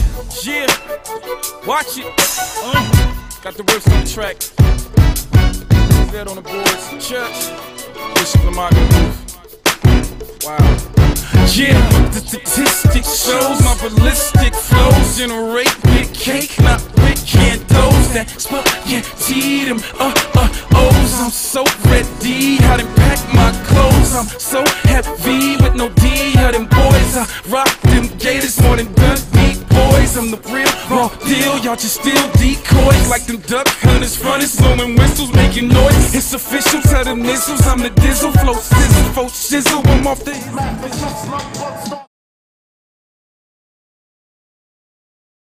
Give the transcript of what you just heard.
Yeah, watch it. Got the words on the track. Dead on the boards. Church. Bishop Lamar. Wow. Yeah, the statistics shows my ballistic flows generate big cake, not big candles. That spaghetti them O's. I'm so ready, how to pack my clothes. I'm so heavy with no D. How them boys, I rock them gators more than Dundee boys. I'm the real raw deal, y'all just steal decoys like them duck hunters running, blowing whistles, making noise. It's official, tell them nizzles, I'm the dizzle, flow sizzle, folk shizzle. I'm off the